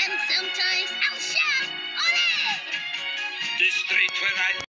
and sometimes I'll shout, "Ole!" The street where I